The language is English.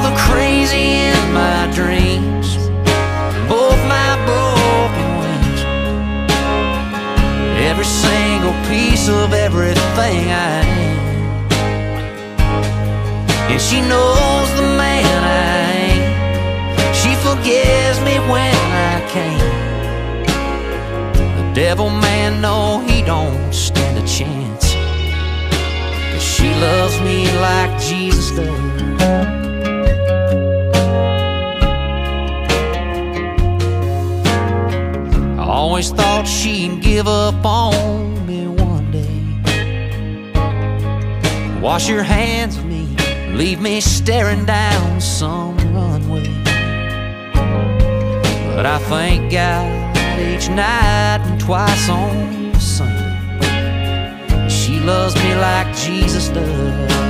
the crazy in my dreams, both my broken wings, every single piece of everything I am. And she knows the man I ain't. She forgives me when I can't. The devil man, no, he don't stand a chance, 'cause she loves me like Jesus does. I always thought she'd give up on me one day, wash her hands of me, leave me staring down some runway. But I thank God each night and twice on Sunday, she loves me like Jesus does.